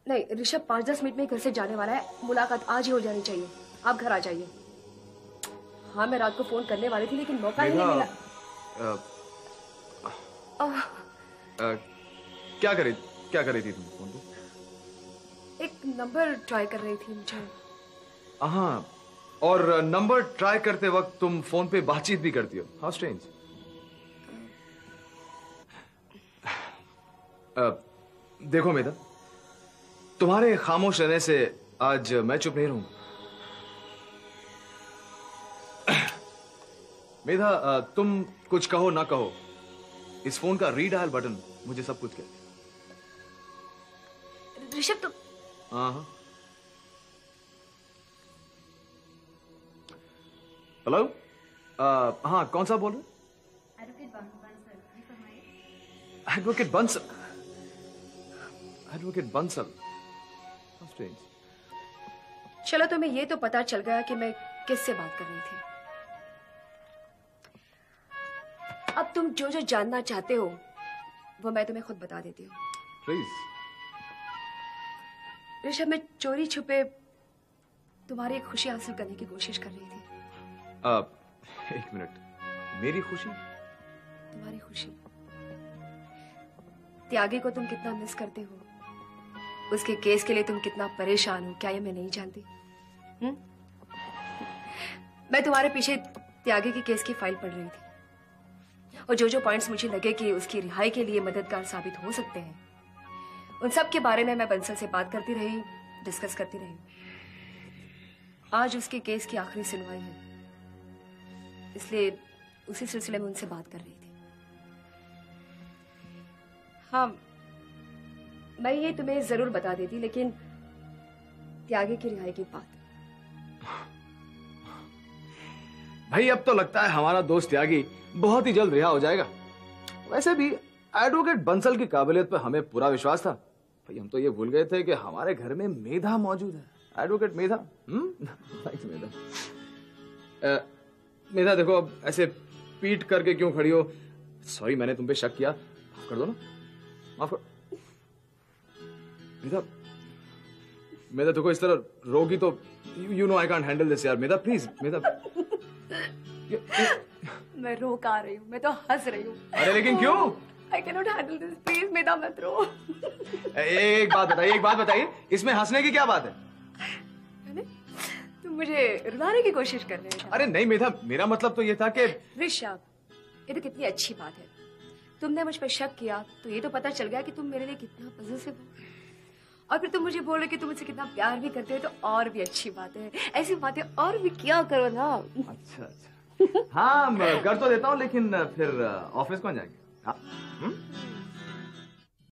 नहीं ऋषभ 5-10 मिनट में घर से जाने वाला है, मुलाकात आज ही हो जानी चाहिए। आप घर आ जाइए। हाँ मैं रात को फोन करने वाली थी लेकिन मौका ही नहीं मिला। क्या कर रही थी तुम फोन पे? एक नंबर ट्राई कर रही थी मुझे। हाँ, और नंबर ट्राई करते वक्त तुम फोन पे बातचीत भी करती हो। How strange. देखो मेधा, तुम्हारे खामोश रहने से आज मैं चुप नहीं रहूंगा। मेधा, तुम कुछ कहो ना कहो, इस फोन का रीडायल बटन मुझे सब कुछ कहते। ऋषभ तो हाँ। हेलो, हाँ कौन सा बोल रहे? एडवोकेट बंसल। एडवोकेट बंसल। चलो तुम्हें ये तो पता चल गया कि मैं किससे बात कर रही थी। अब तुम जो जो जानना चाहते हो वो मैं तुम्हें खुद बता देती हूँ। प्लीज। ऋषभ, मैं चोरी छुपे तुम्हारी खुशी हासिल करने की कोशिश कर रही थी। एक मिनट, मेरी खुशी? तुम्हारी खुशी। त्यागी को तुम कितना मिस करते हो, उसके केस के लिए तुम कितना परेशान हो, क्या ये मैं नहीं जानती? मैं तुम्हारे पीछे त्यागी के केस की फाइल पढ़ रही थी और जो जो पॉइंट्स मुझे लगे कि उसकी रिहाई के लिए मददगार साबित हो सकते हैं, उन सब के बारे में मैं बंसल से बात करती रही, डिस्कस करती रही। आज उसके केस की आखिरी सुनवाई है, इसलिए उसी सिलसिले में उनसे बात कर रही थी। हाँ, मैं ये तुम्हें जरूर बता देती, लेकिन त्यागी की रिहाई की बात। भाई अब तो लगता है हमारा दोस्त त्यागी बहुत ही जल्द रिहा हो जाएगा। वैसे भी एडवोकेट बंसल की काबिलियत पर हमें पूरा विश्वास था। भाई हम तो ये भूल गए थे कि हमारे घर में मेधा मौजूद है। एडवोकेट मेधा। मेधा, मेधा देखो, अब ऐसे पीट करके क्यों खड़ी हो? सॉरी, मैंने तुम पे शक किया, माफ कर दो ना, माफ कर। मेधा, मेधा देखो इस तरह रोगी तो you know I can't handle this यार। मेधा प्लीज, मेधा। मैं रो का रही हूँ, मैं तो हंस रही हूँ। अरे लेकिन क्यों? I cannot handle this, please मेधा मत रो। एक बात बताइए, इसमें हंसने की क्या बात है? तुम मुझे रुलाने की कोशिश कर रहे थे। अरे नहीं मेधा, मेरा मतलब तो ये था कि ऋषभ, ये तो कितनी अच्छी बात है, तुमने मुझ पर शक किया तो ये तो पता चल गया कि तुम मेरे लिए कितना पॉजिटिव हो, और फिर तुम मुझे बोल रहे कि तुम मुझसे कितना प्यार भी करते हो, तो और भी अच्छी बात है। ऐसी बातें और भी किया करो ना। अच्छा हाँ, मैं कर तो देता हूँ, लेकिन फिर ऑफिस कौन जाएंगे? हाँ